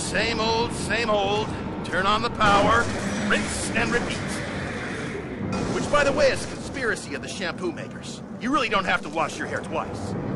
Same old, same old. Turn on the power, rinse and repeat. Which, by the way, is a conspiracy of the shampoo makers. You really don't have to wash your hair twice.